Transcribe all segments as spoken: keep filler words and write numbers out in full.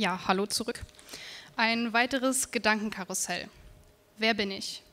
Ja, hallo zurück. Ein weiteres Gedankenkarussell. Wer bin ich?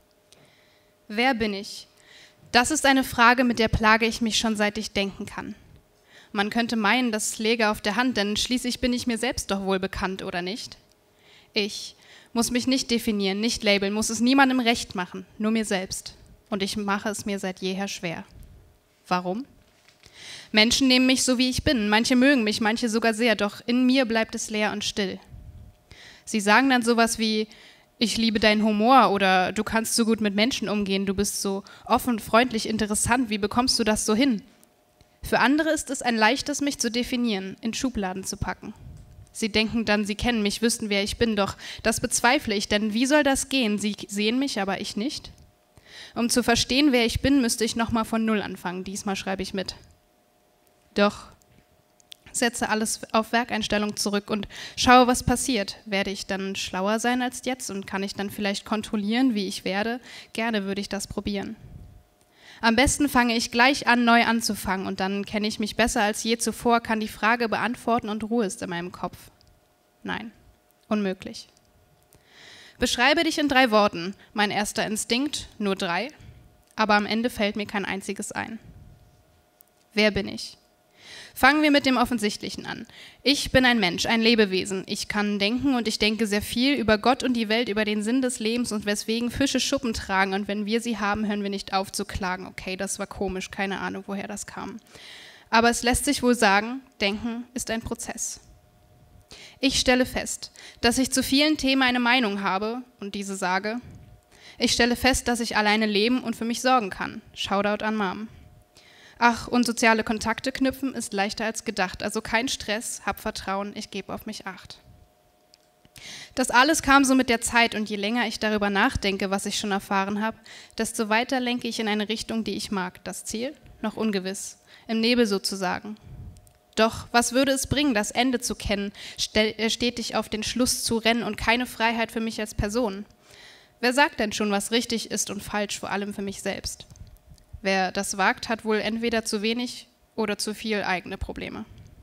Wer bin ich? Das ist eine Frage, mit der plage ich mich schon seit ich denken kann. Man könnte meinen, das läge auf der Hand, denn schließlich bin ich mir selbst doch wohl bekannt, oder nicht? Ich muss mich nicht definieren, nicht labeln, muss es niemandem recht machen, nur mir selbst. Und ich mache es mir seit jeher schwer. Warum? Menschen nehmen mich so, wie ich bin. Manche mögen mich, manche sogar sehr, doch in mir bleibt es leer und still. Sie sagen dann sowas wie, ich liebe deinen Humor oder du kannst so gut mit Menschen umgehen, du bist so offen, freundlich, interessant, wie bekommst du das so hin? Für andere ist es ein leichtes, mich zu definieren, in Schubladen zu packen. Sie denken dann, sie kennen mich, wüssten, wer ich bin, doch das bezweifle ich, denn wie soll das gehen? Sie sehen mich, aber ich nicht. Um zu verstehen, wer ich bin, müsste ich nochmal von Null anfangen, diesmal schreibe ich mit. Doch setze alles auf Werkeinstellung zurück und schaue, was passiert. Werde ich dann schlauer sein als jetzt und kann ich dann vielleicht kontrollieren, wie ich werde? Gerne würde ich das probieren. Am besten fange ich gleich an, neu anzufangen und dann kenne ich mich besser als je zuvor, kann die Frage beantworten und Ruhe ist in meinem Kopf. Nein, unmöglich. Beschreibe dich in drei Worten. Mein erster Instinkt, nur drei, aber am Ende fällt mir kein einziges ein. Wer bin ich? Fangen wir mit dem Offensichtlichen an. Ich bin ein Mensch, ein Lebewesen. Ich kann denken und ich denke sehr viel über Gott und die Welt, über den Sinn des Lebens und weswegen Fische Schuppen tragen. Und wenn wir sie haben, hören wir nicht auf zu klagen. Okay, das war komisch, keine Ahnung, woher das kam. Aber es lässt sich wohl sagen, Denken ist ein Prozess. Ich stelle fest, dass ich zu vielen Themen eine Meinung habe und diese sage. Ich stelle fest, dass ich alleine leben und für mich sorgen kann. Shoutout an Mom. Ach, und soziale Kontakte knüpfen ist leichter als gedacht, also kein Stress, hab Vertrauen, ich gebe auf mich Acht. Das alles kam so mit der Zeit und je länger ich darüber nachdenke, was ich schon erfahren habe, desto weiter lenke ich in eine Richtung, die ich mag. Das Ziel? Noch ungewiss, im Nebel sozusagen. Doch was würde es bringen, das Ende zu kennen, stetig auf den Schluss zu rennen und keine Freiheit für mich als Person? Wer sagt denn schon, was richtig ist und falsch, vor allem für mich selbst? Wer das wagt, hat wohl entweder zu wenig oder zu viel eigene Probleme.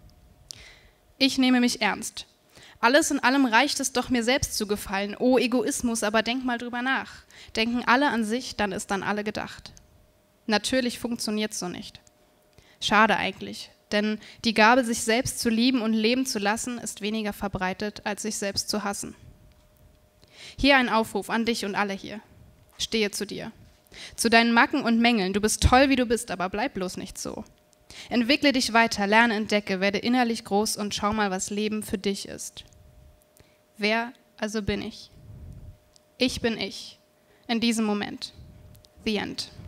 Ich nehme mich ernst. Alles in allem reicht es doch, mir selbst zu gefallen. Oh, Egoismus, aber denk mal drüber nach. Denken alle an sich, dann ist an alle gedacht. Natürlich funktioniert es so nicht. Schade eigentlich, denn die Gabe, sich selbst zu lieben und leben zu lassen, ist weniger verbreitet, als sich selbst zu hassen. Hier ein Aufruf an dich und alle hier. Stehe zu dir. Zu deinen Macken und Mängeln. Du bist toll, wie du bist, aber bleib bloß nicht so. Entwickle dich weiter, lerne, entdecke, werde innerlich groß und schau mal, was Leben für dich ist. Wer also bin ich? Ich bin ich. In diesem Moment. The End.